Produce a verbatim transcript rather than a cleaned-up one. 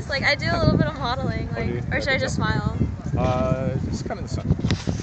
Like, I do a little bit of modeling, Oh, do you? like, or Yeah, should I good just job. smile? Uh, just kind of the sun.